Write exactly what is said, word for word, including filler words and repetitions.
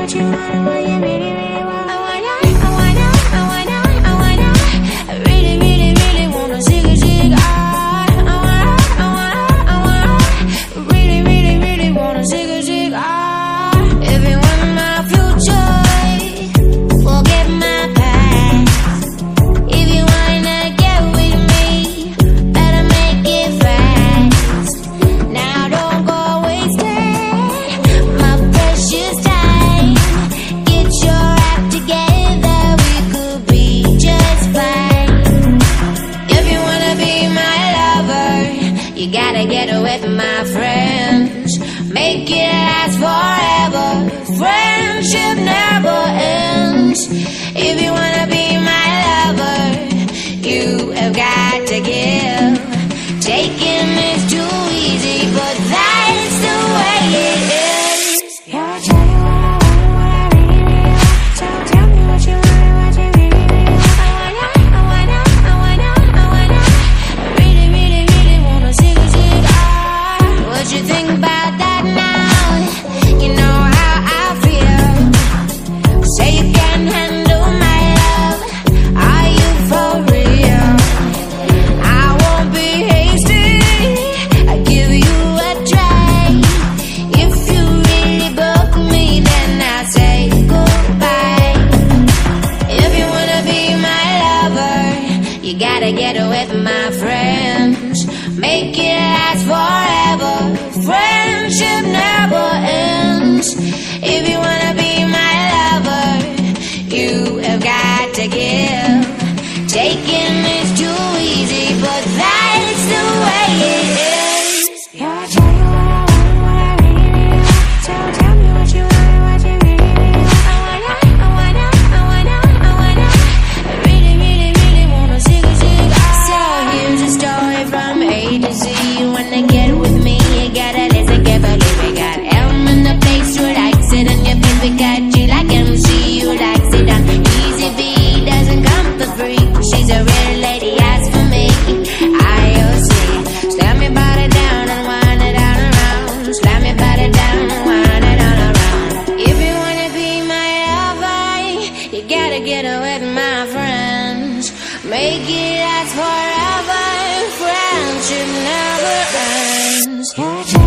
what you want and what you really, really want. I wanna, I wanna, I wanna, I wanna, I really, really, really wanna zigazig. I, I wanna, I wanna, I wanna, really, really, really wanna zigazig. I, if you want my future, forget my past. If you wanna get with me, better make it fast. Now don't go wasting my precious time. Get your act together, we could be just fine. If you wanna be my lover, you gotta get with my friends. Make it last forever, friendship never ends. If you wanna be my lover, you have got to give. Taking is too easy, but that's the way it is. Gotta tell you what I want and what I really, really want. So tell me what you want and what you really, really want. I wanna, I wanna, I wanna, I wanna, I really, really, really wanna zigazig. Ah, what you think about that now? You know how I feel. Say you can handle my love. Are you for real? I won't be hasty, I give you a try. If you really book me, then I'll say goodbye. If you wanna be my lover, you gotta get with my friends. Make it last forever, friendship never ends. If you wanna be my lover, you have got to give. Taking is too easy, but that's the way it is. Gotta tell you what I want and what I really, really want. So tell me what you want and what you really, really want. I wanna, I wanna, I wanna, I wanna, I really, really, really wanna zigazig. So here's a story from A to Z. You wanna get with me, you gotta listen carefully. We got M in the place who likes it, and your baby got you like M C who likes it. And Easy B doesn't come for free. She's a real lady, ask for me. I O C, slam your body down and wind it all around. Slam your body down and wind it all around. If you wanna be my lover, you gotta get with my friends. Make it last forever, friendship never ends.